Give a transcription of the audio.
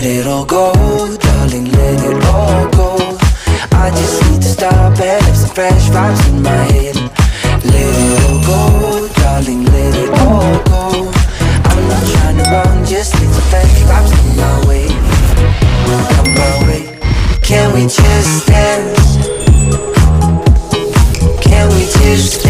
Let it all go, darling, let it all go. I just need to stop and have some fresh vibes in my head. Let it all go, darling, let it all go. I'm not trying to run, just need some fresh vibes come my way. Come my way. Can we just dance? Can we just